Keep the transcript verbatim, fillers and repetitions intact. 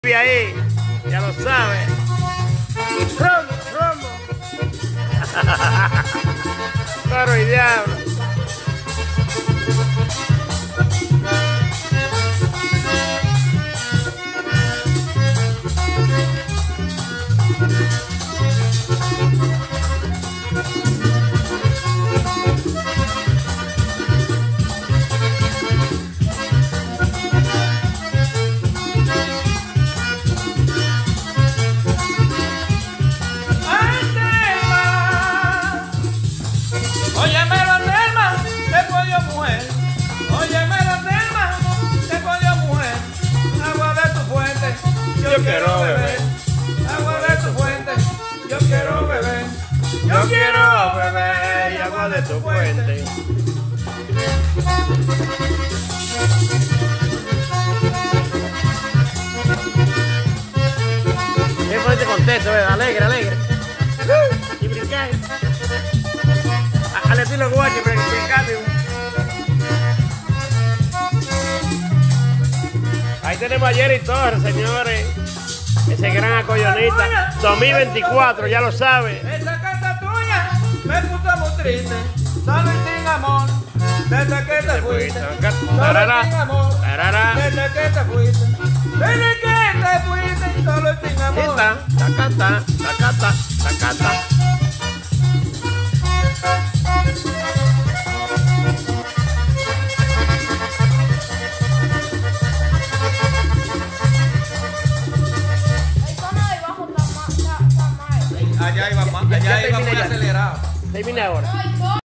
Ahí, ya lo sabes. Romo, romo. Claro y diablo. Yo quiero beber agua de tu fuente. Yo quiero beber. Yo quiero beber y agua de tu fuente. Qué ponerte contento, ¿verdad? Alegre, alegre. Y brincar. Al estilo guacho, pero brincando. Ahí tenemos a Jerry Torres, señores. Ese gran acollonista. dos mil veinticuatro, ya lo sabe. Esa carta tuya me puso muy triste. Solo y sin amor. Desde que te fuiste. Solo sin amor. Desde que te fuiste. Desde que te fuiste. Solo y sin amor. Tacata, tacata, tacata. Allá iba más, allá iba muy acelerado. Termina ahora.